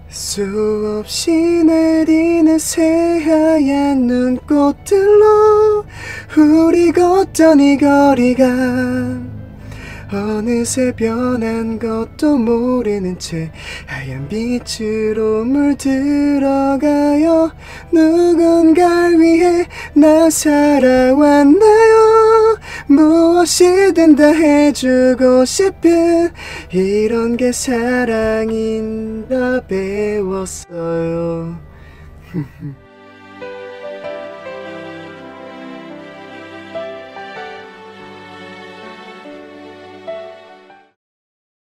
수없이 내리는 새하얀 눈꽃들로 우리 걷던 이 거리가 어느새 변한 것도 모르는 채 하얀 빛으로 물들어가요. 누군가를 위해 나 살아왔나요? 무엇이든 다 해주고 싶은 이런 게 사랑인가 배웠어요.